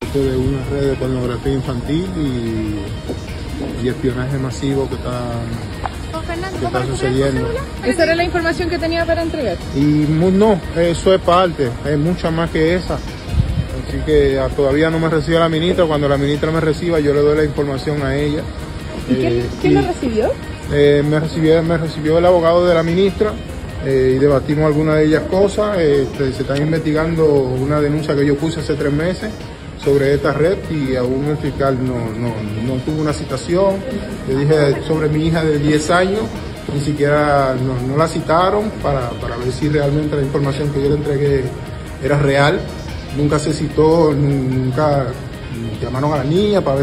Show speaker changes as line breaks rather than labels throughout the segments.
tipo de una red de pornografía infantil y espionaje masivo que está sucediendo.
¿Esa era la información que tenía para entregar?
Y no, eso es parte, es mucha más que esa. Así que todavía no me recibe la ministra. Cuando la ministra me reciba, yo le doy la información a ella.
¿Y quién lo recibió?
Me recibió el abogado de la ministra y debatimos algunas de ellas cosas. Se está investigando una denuncia que yo puse hace 3 meses sobre esta red y aún el fiscal no tuvo una citación. Le dije sobre mi hija de 10 años, ni siquiera no la citaron para ver si realmente la información que yo le entregué era real. Nunca se citó, nunca llamaron a la niña para ver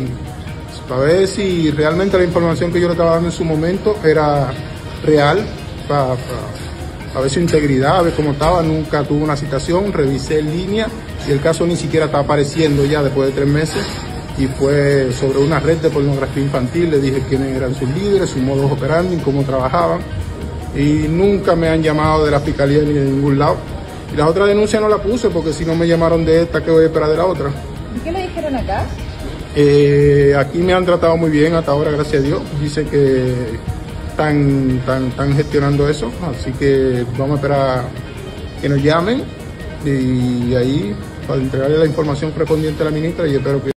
si realmente la información que yo le estaba dando en su momento era real, para ver su integridad, a ver cómo estaba. Nunca tuvo una citación, revisé en línea y el caso ni siquiera está apareciendo ya después de 3 meses. Y fue sobre una red de pornografía infantil. Le dije quiénes eran sus líderes, su modus operandi, cómo trabajaban. Y nunca me han llamado de la fiscalía ni de ningún lado. Y la otra denuncia no la puse porque si no me llamaron de esta, ¿qué voy a esperar de la otra?
¿Y qué le dijeron acá?
Aquí me han tratado muy bien hasta ahora, gracias a Dios. Dicen que están gestionando eso, así que vamos a esperar que nos llamen y ahí para entregarle la información correspondiente a la ministra y espero que